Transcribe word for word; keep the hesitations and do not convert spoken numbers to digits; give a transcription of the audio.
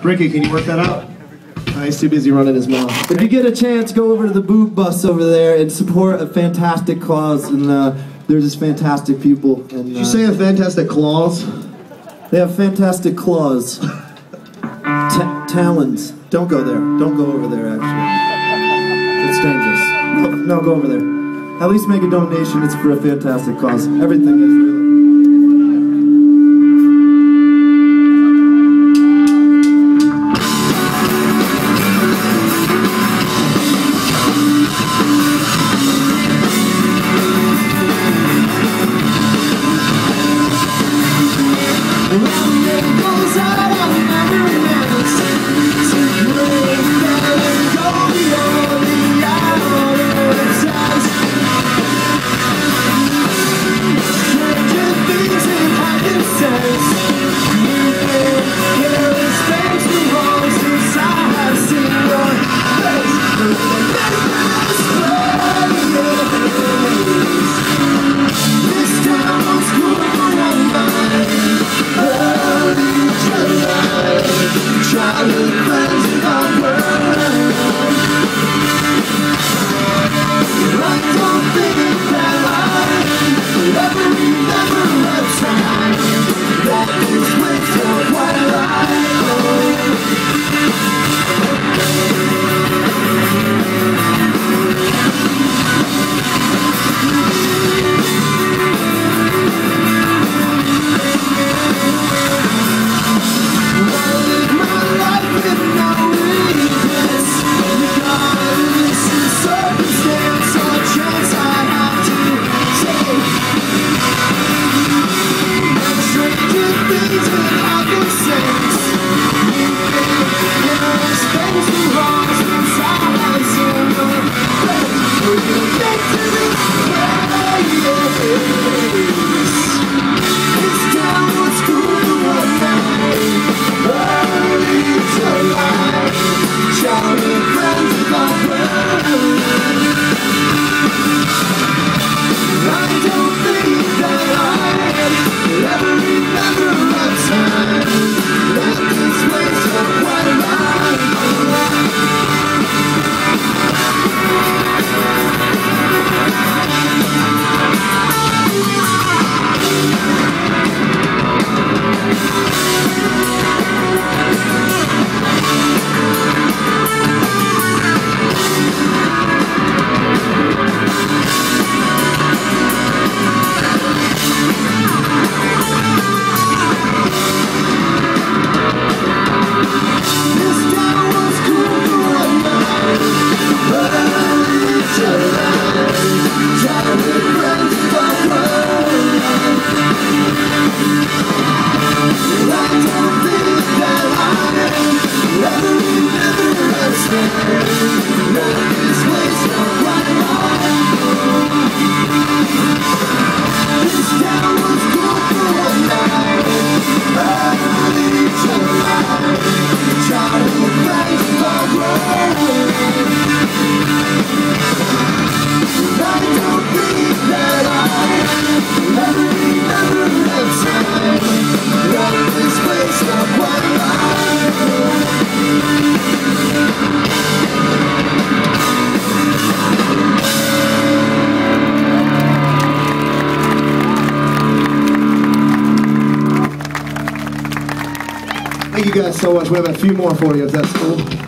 Ricky, can you work that out? Uh, he's too busy running his mouth. If you get a chance, go over to the boob bus over there and support a fantastic cause. And uh, they're just fantastic people. And, uh, Did you say a fantastic claws? They have fantastic claws. Ta talons. Don't go there. Don't go over there, actually. It's dangerous. No, no, go over there. At least make a donation. It's for a fantastic cause. Everything is, really. Thank you guys so much. We have a few more for you if that's cool.